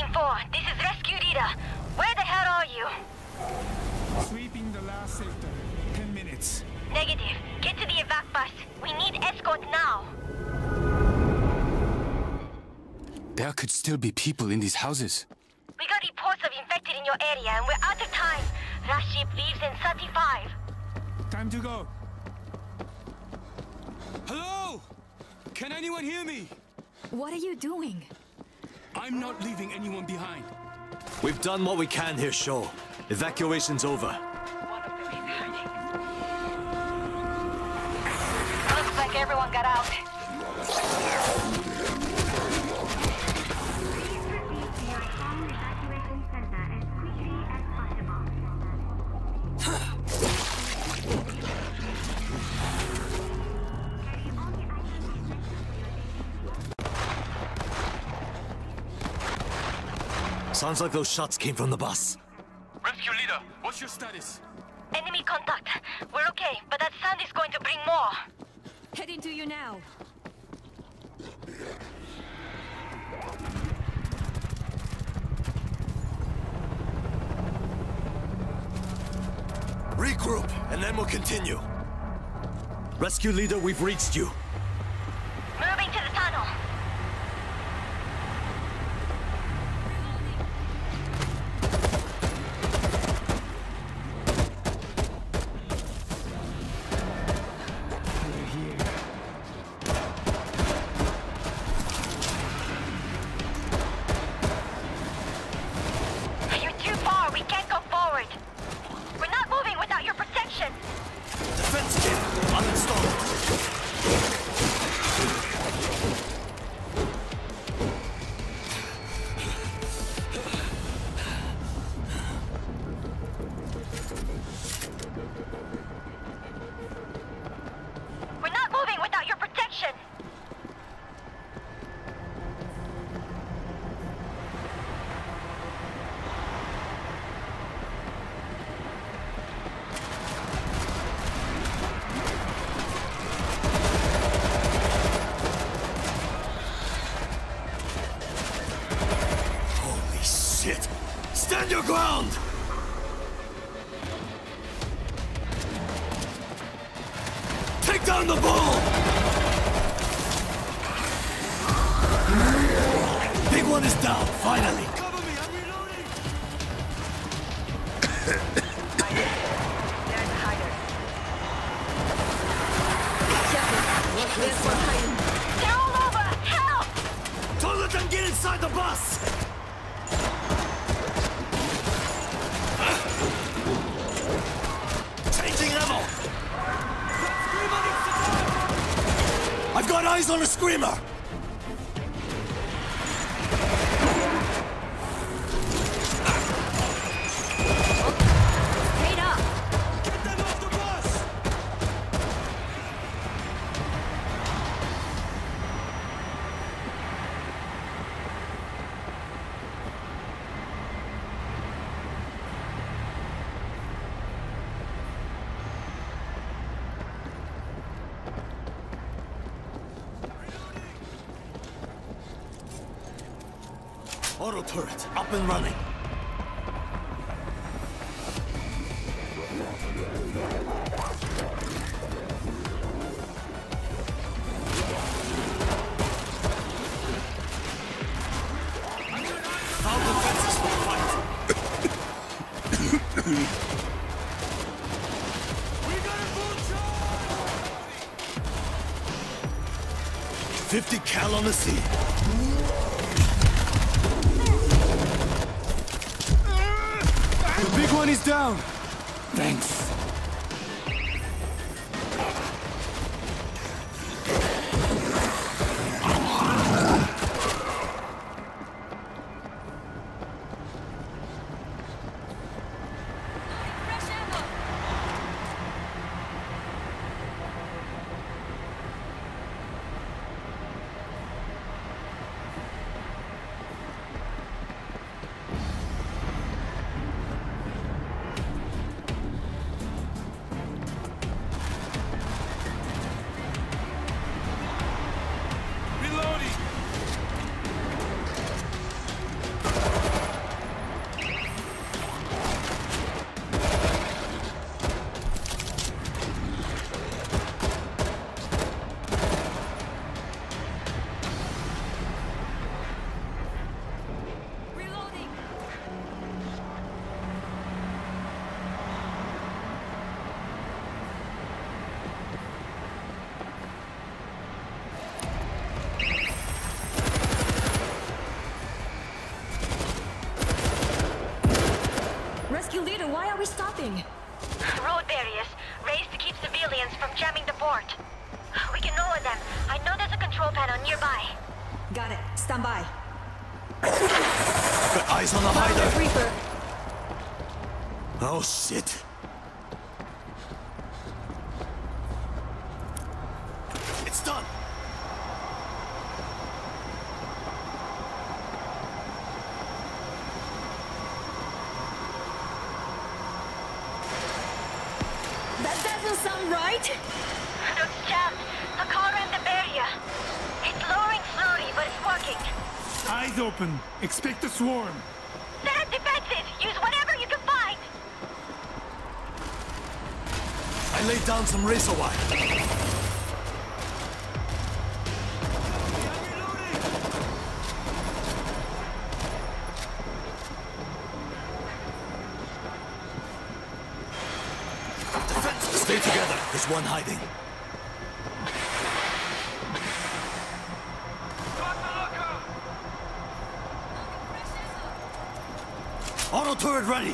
4, this is Rescue Leader. Where the hell are you? Sweeping the last sector. 10 minutes. Negative. Get to the evac bus. We need escort now. There could still be people in these houses. We got reports of infected in your area and we're out of time. Last ship leaves in 35. Time to go. Hello? Can anyone hear me? What are you doing? I'm not leaving anyone behind. We've done what we can here, Shaw. Evacuation's over. Looks like everyone got out. Sounds like those shots came from the bus. Rescue Leader, what's your status? Enemy contact. We're okay, but that sound is going to bring more. Heading to you now. Regroup, and then we'll continue. Rescue Leader, we've reached you. Moving to the tunnel. You're too far. We can't go forward. We're not moving without your protection. Defense kit, uninstalled. We're not moving without your protection. Holy shit! Stand your ground! Take down the bull! Big one is down, finally! Cover me, I'm reloading! There's a hider. There's one hiding. They're all over! Help! Don't let them get inside the bus! Changing ammo! I've got eyes on a screamer! Straight up. Get them off the bus! Auto turret, up and running. Our defenses for the fight. We got a full charge! 50 cal on the sea. The big one is down. Thanks. Fresh ammo. nothing. Road barriers, raised to keep civilians from jamming the port. We can lower them. I know there's a control panel nearby. Got it. Stand by. Got eyes on the Found hider. the Reaper. Oh, shit. It's done. That doesn't sound right. Looks jammed. The car ran the barrier. It's lowering slowly, but it's working. Eyes open. Expect a swarm. Set up defenses. Use whatever you can find. I laid down some razor wire. Stay together. There's one hiding. Auto turret ready.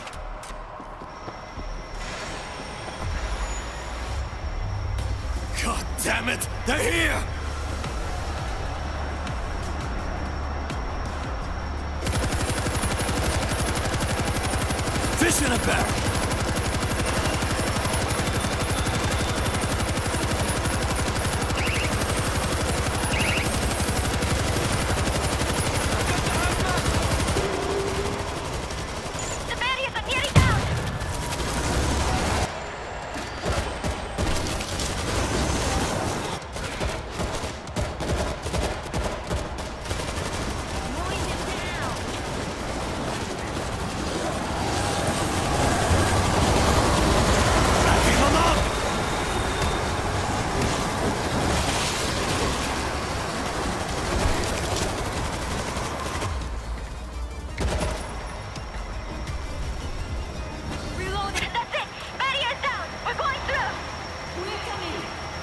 God damn it! They're here! Fish in a barrel! The barriers are nearly down. Mowing them down. Backing them up! Reloading. That's it. Barrier's down. We're going through. We're coming.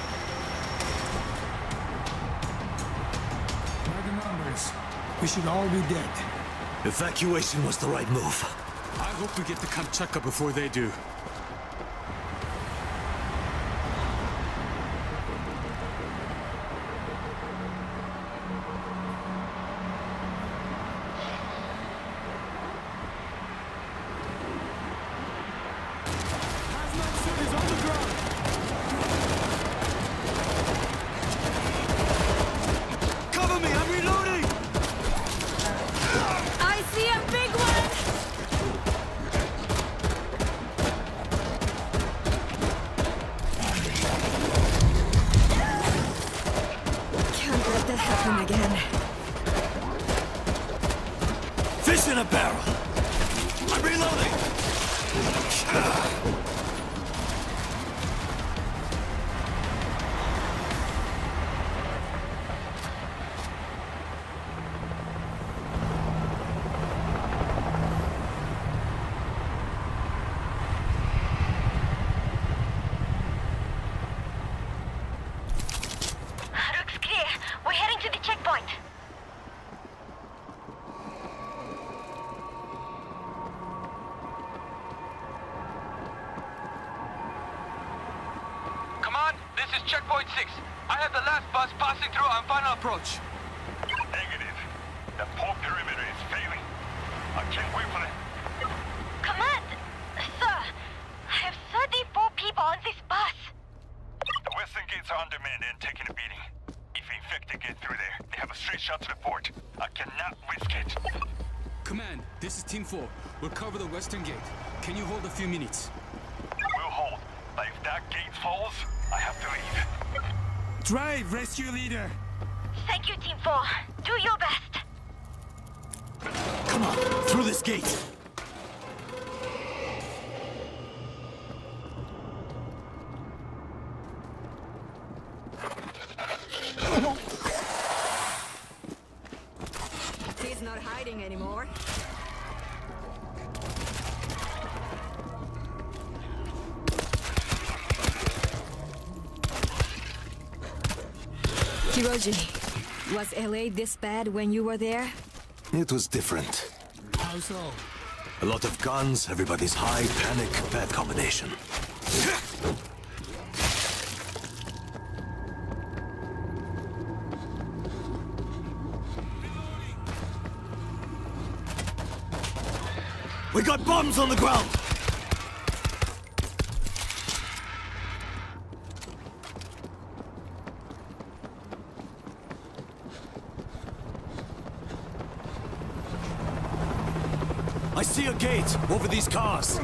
By the numbers, we should all be dead. Evacuation was the right move. I hope we get to Kamchatka before they do. Hazmat suit is on the ground. Cover me! I'm reloading! I see a big one. Can't let that happen again. Fish in a barrel! I'm reloading! Looks clear. We're heading to the checkpoint. Command, this is checkpoint 6. I have the last bus passing through on final approach. Negative. The port perimeter is failing. I can't wait for it. Command! Sir, I have 34 people on this bus. The western gates are undermanned and taking a beating. If infected get through there, they have a straight shot to the port. I cannot risk it. Command, this is Team 4. We'll cover the western gate. Can you hold a few minutes? We'll hold. But if that gate falls, I have to leave. Drive, rescue leader. Thank you, Team 4. Do your best. Come on, through this gate! He's not hiding anymore. Hiroji, was LA this bad when you were there? It was different. How so? A lot of guns, everybody's high, panic, bad combination. We got bombs on the ground! I see a gate over these cars.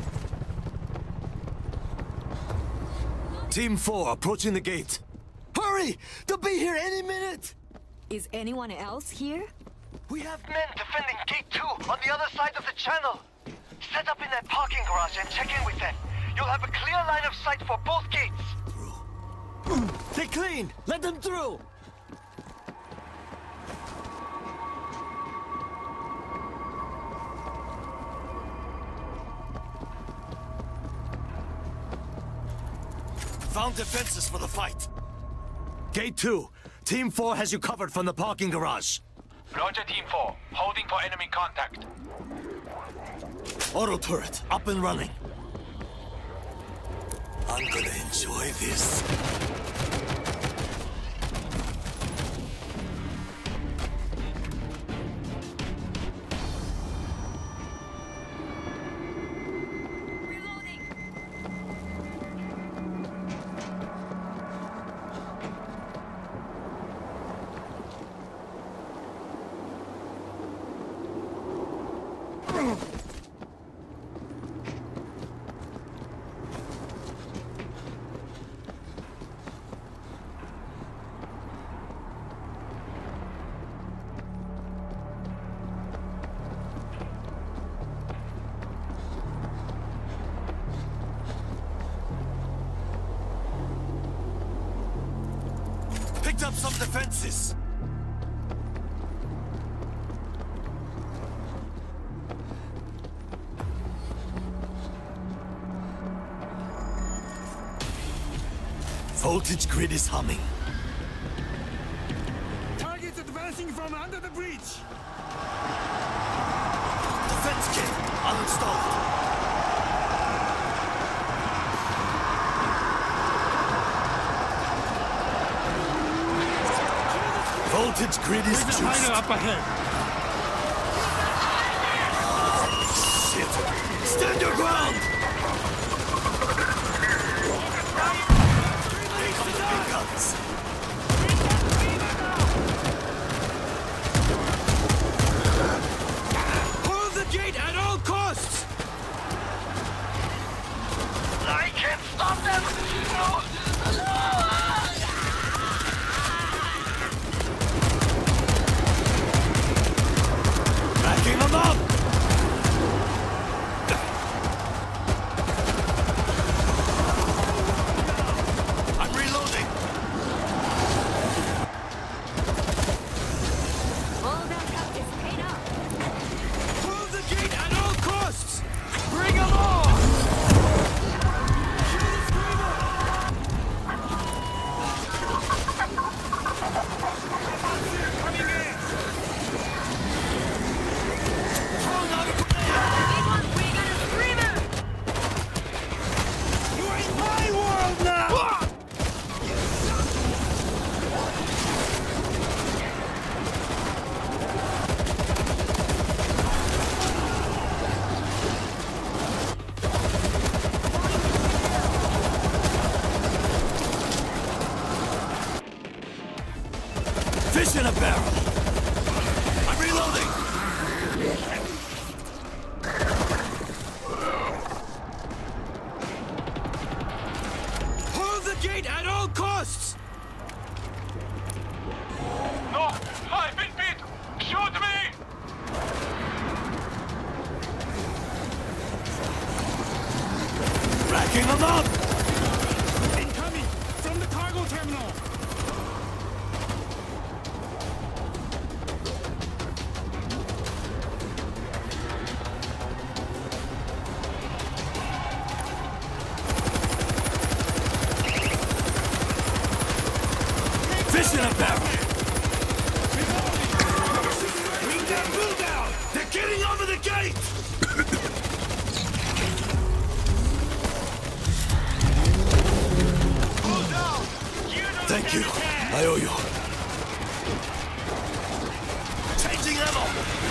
Team 4 approaching the gate. Hurry! They'll be here any minute! Is anyone else here? We have men defending Gate 2 on the other side of the channel. Set up in that parking garage and check in with them. You'll have a clear line of sight for both gates. They're clean! Let them through! Found defenses for the fight. Gate 2. Team 4 has you covered from the parking garage. Roger, Team 4. Holding for enemy contact. Auto turret, up and running. I'm gonna enjoy this. Picked up some defenses. Voltage grid is humming. Targets advancing from under the bridge. Defense kit, I'll install it. Voltage grid is There's a juiced. miner up ahead. Shit! Stand your ground! Take up the big guns! Hold the gate at all costs! I can't stop them! No! Backing them up! I'm reloading! All that help is paid off. Hold the gate at all costs! Bring them on! You're in my world now! Fish in a barrel! I'm reloading! Hold the gate at all costs! No! I've been beat! Shoot me! Racking them up! Incoming from the cargo terminal. Fish in a barrel! Bring that build out! They're getting over the gate! you. Changing ammo!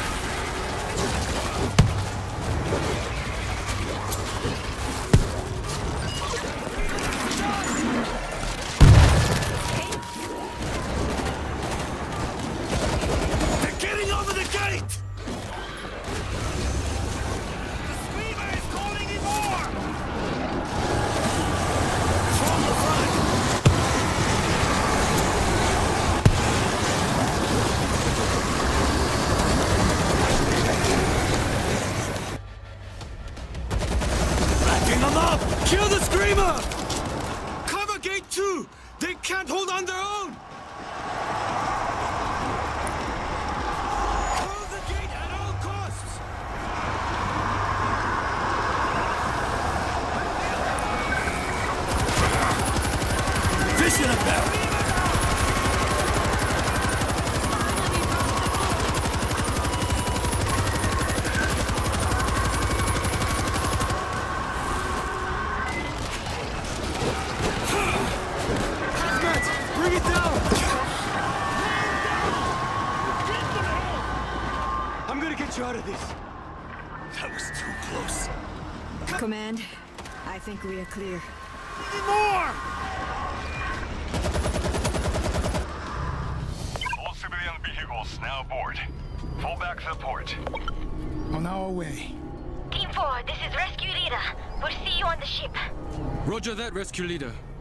They're getting over the gate! The screamer is calling in more! From the front! Backing them up! Kill the screamer! Cover gate 2! They can't hold on their own! Close the gate at all costs! Fish in a barrel! Hazmat! Bring it down! I'm gonna get you out of this. That was too close. Command, I think we are clear. More! All civilian vehicles now aboard. Fall back to the port. On our way. Team 4, this is Rescue Leader. We'll see you on the ship. Roger that, rescue leader.